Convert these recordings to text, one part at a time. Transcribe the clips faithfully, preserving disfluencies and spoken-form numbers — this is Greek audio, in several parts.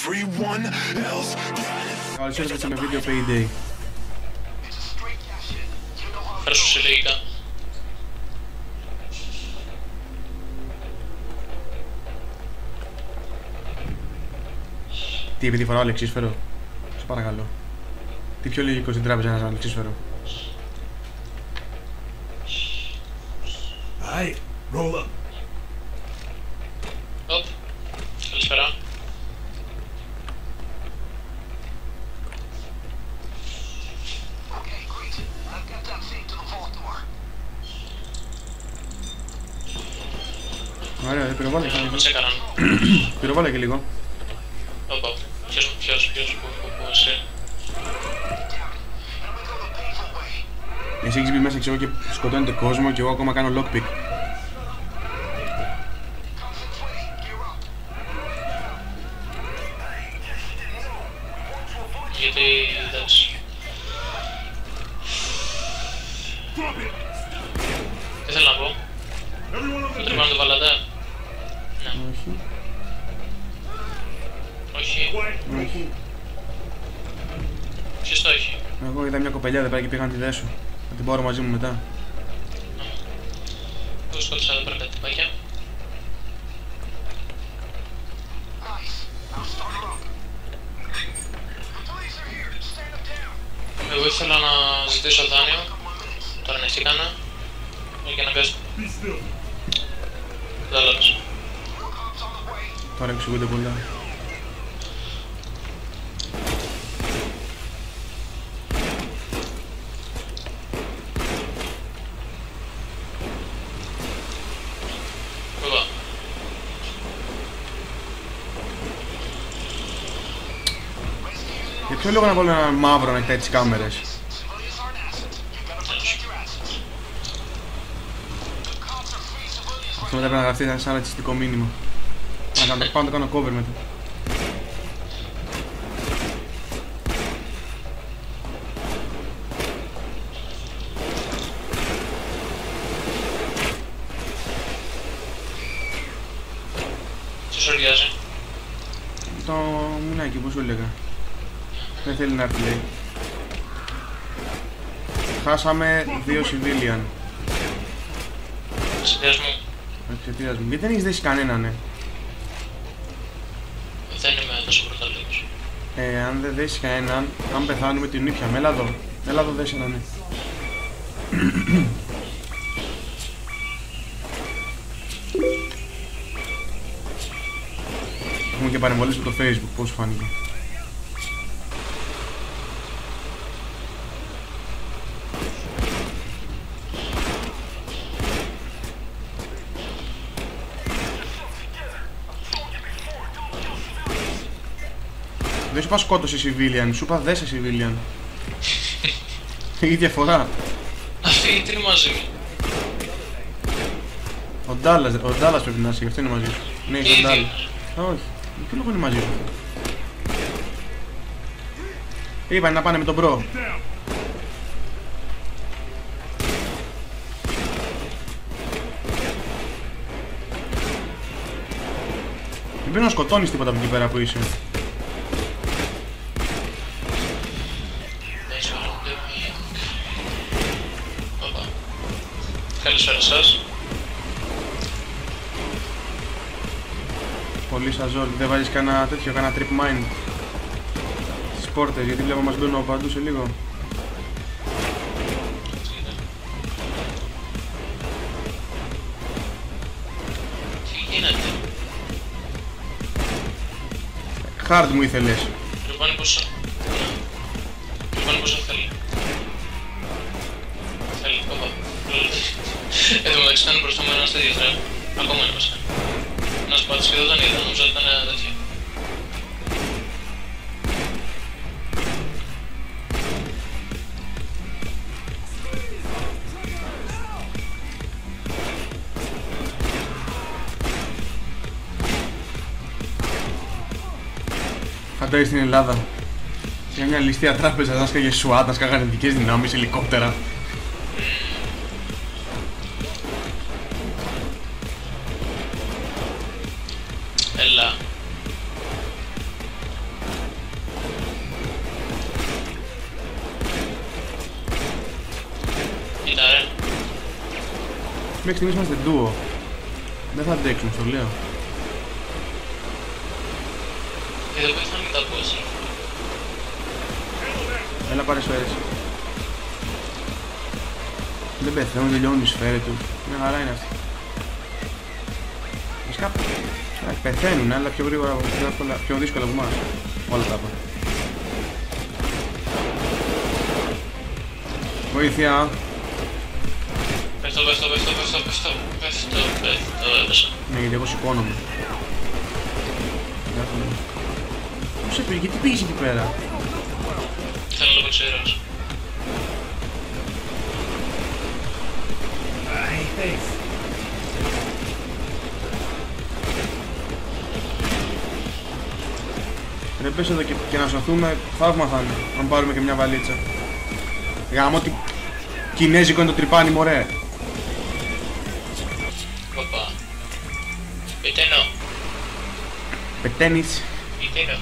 Καλώς ήρθατε με βίντεο Payday. Φέρω σου συλλογικά. Τι, επειδή φοράω λεξίσφαιρο? Σε παρακαλώ. Τι πιο λογικό στην τράπεζα ένας λεξίσφαιρο? Hey, roll up. Οπ, καλησπέρα. Ωραία, πυροβάλλε και λίγο. Σε έκαναν. Πυροβάλλε και λίγο. Οπ, οπ. Ποιος, ποιος, ποιος, πού, πού, πού, εσύ. Εσύ έχεις μπει μέσα, ξέρω, και σκοτώνετε κόσμο και εγώ ακόμα κάνω lockpick. Γιατί εντάξει. Τι θέλω να πω. Το τρυπάνω το βάλατε. Ναι. Όχι. Όχι. Όχι. Ποιος το έχει. Εγώ είδα μια κοπελιά εδώ πέρα και πήγα να τη δέσω. Θα την πάρω μαζί μου μετά. Εγώ σκότωσα εδώ πέρα τα τυπάκια. Εγώ ήθελα να ζητήσω δάνειο. Τώρα ναι, τι κάνα. Για να παίζω. Κατάλαβες. Τώρα εξηγούνται πολλά. Βέβαια. Για ποιο λόγο να βάλω ένα μαύρο να κοιτάει τις κάμερες? Αυτό μετά πρέπει να γραφτεί σαν ρατσιστικό μήνυμα. Να κάνω, πάω να το κάνω cover μετά. Τι σου οριάζει. Το μουνάκι που σου έλεγα. Δεν θέλει να έρθει, λέει. Χάσαμε δύο civilian. Εξαιτίας μου. Εξαιτίας μου. Γιατί δεν έχεις δέσει κανέναν, ναι. Δεν είμαι τόσο πρωταλικός. Ε, αν δεν δέσει κανέναν, αν πεθάνουμε την ήπια. Έλα εδώ. Έλα εδώ, δέσει έναν, ναι. Έχουμε και παρεμβολές από το Facebook, πώς σου φάνηκε? Δεν σου είπα σκότωσε civilian, σου είπα δέσε civilian. Η διαφορά. Αυτοί οι τρεις μαζί. Ο Ντάλλας, ο Ντάλλας πρέπει να είσαι, γι' αυτό είναι μαζί σου. Ναι, είσαι ο Ήδη. Ντάλλας. Όχι, για ποιο λόγο είναι μαζί σου? Είπανε να πάνε με τον μπρο. Δεν πρέπει να σκοτώνεις τίποτα από εκεί πέρα που είσαι. Καλησπέρα σας. Πολύ σαζόλ, δεν βάζεις κανένα τέτοιο, κανένα trip mine στις πόρτες, γιατί βλέπω μας μπαίνουν από παντού σε λίγο. Τι γίνεται. Hard μου ήθελες. Λοιπόν πόσο. Λοιπόν πόσο θέλει. Θέλει, όπα. Εν τω μεταξύ ήταν μπροστά μου ένας τέτοιος ρε. Ακόμα είναι μέσα. Να σου πω ότι σχεδόν δεν είδα, νομίζω ότι ήταν τέτοιο. Φαντάζεσαι στην Ελλάδα. Για μια ληστεία τράπεζα, να σκάγε SWAT, να σκάγανε ειδικές δυνάμεις, ελικόπτερα. Έλα. Μέχρι στιγμής είμαστε ντουο. Δεν θα αντέξουμε, στο λέω. Και δεν πέθανε και τα boss. Έλα πάρε σφαίρες. Δεν πεθαίνουν, τελειώνουν οι σφαίρες τους. Μια χαρά είναι αυτή. Βασικά πεθαίνουν, αλλά πιο γρήγορα, πιο, εύκολα, πιο δύσκολα από εμάς. Όλα τα είπα. Βοήθεια. Πες το, πες το, πες το, πες το, πες το, πες το, πες το, έπεσα. Ναι, γιατί εγώ σηκώνομαι. Πώς έπαιρε, γιατί πήγες εκεί πέρα? Θέλω να το παίξω ήρωας. Ρε πες εδώ και, και να σωθούμε, θαύμα θα είναι, αν πάρουμε και μια βαλίτσα. Γάμο ότι κινέζικο είναι το τρυπάνι, μωρέ. Παπά. Πεταίνω. Πεταίνεις. Πεταίνω.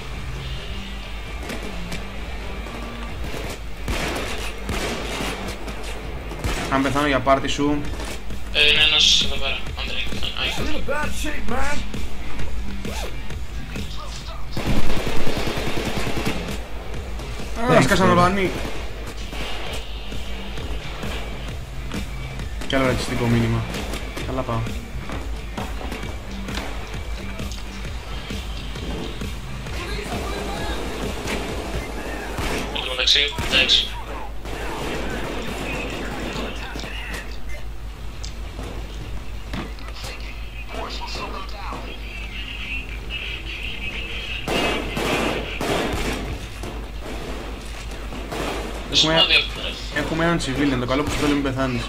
Αν πεθάνω για πάρτι σου. Ε, είναι ένας εδώ πέρα. Αν δεν έχει πεθάνει. Α, σκάσαν ουρανοί. Κι άλλο ρατσιστικό μήνυμα. Καλά πάω. Εν τω μεταξύ, εντάξει. Έχουμε, έχουμε έναν civilian, το καλό που σου θέλει μην πεθάνεις.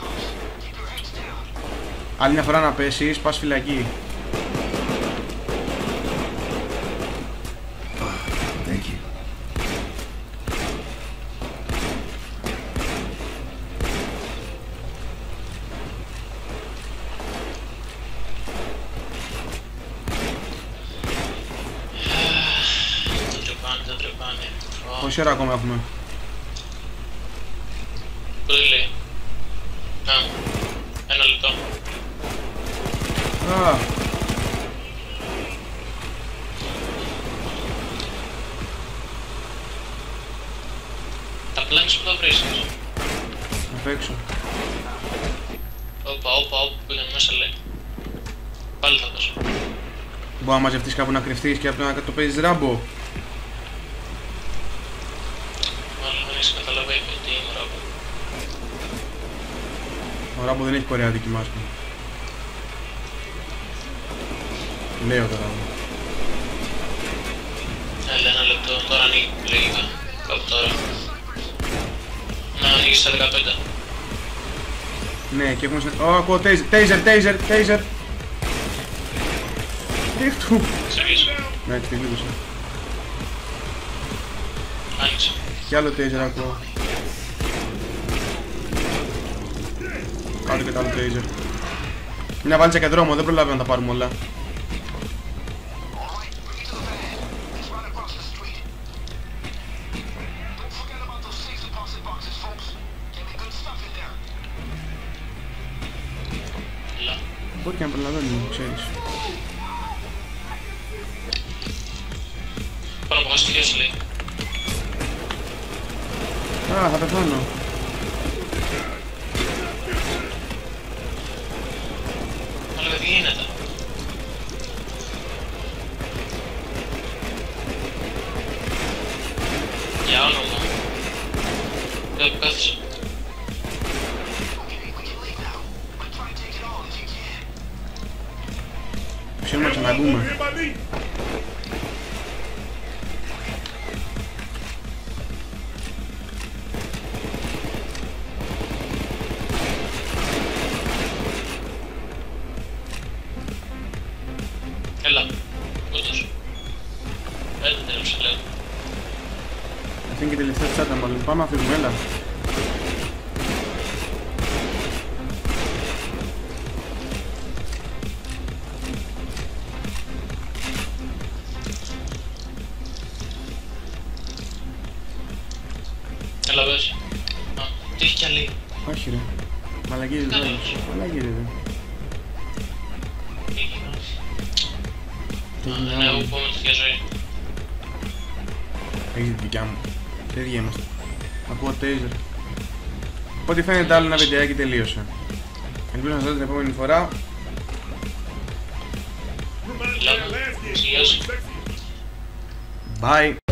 Άλλη μια φορά να πέσεις, πας φυλακή. Thank you. Το τρυπάνε, το τρυπάνε. Πόση ώρα ακόμα έχουμε? Πολύ. Α, ένα λεπτό. Α, Τα πλάνks που τα βρίσκεις. απ' έξω. Όπα, όπα, όπα, πήγαν μέσα λέει. Πάλι θα δώσω. Μπορεί να μαζευτείς κάπου να κρυφτείς και απλά να το παίζεις ράμπο. Μάλλον δεν έχεις καταλαβαίνει τι είναι ράμπο. Ο ράμπο δεν έχει κορεάτικη μάσκα. Λέω τώρα. Έλα ένα λεπτό, τώρα ανοίγει λίγα. Κάπου τώρα. Να ανοίγεις στα δεκαπέντε. Ναι, και έχουμε... Ω, ακούω taser, taser, taser, taser. Ρίχτου. Ξεγείς. Ναι, τη γλίτωσα. Άνοιξε. Κι άλλο taser ακούω. Κάτω και το άλλο taser. Μια βάλτσα και δρόμο, δεν προλάβαμε να τα πάρουμε όλα. Έλα. Μπορεί και να προλαβαίνουμε, ξέρεις. Πάνω από χαστιές λέει. Α, θα πεθάνω. Αλλά τι γίνεται. Για όνομα. Δεν που κάθισε. Ψήνουμε να ξαναγκούμε. Έλα. Κούστος. Δεν τέλειωσε λέω. Αυτή είναι και η τελευταία τσάτα μάλλον. Πάμε να φύγουμε, έλα. Έλα πες. Α, τι έχει κι άλλη. Όχι ρε. Μαλακίζεται. Καλώς. Μαλακίζεται. Ναι, εγώ πω με τέτοια ζωή. Έχεις τη δικιά μου. Τέτοια είμαστε. Ακούω taser. Ό,τι φαίνεται άλλο ένα βιντεάκι τελείωσε. Ελπίζω να σας δω την επόμενη φορά. Λάβω. Γεια σου. Bye.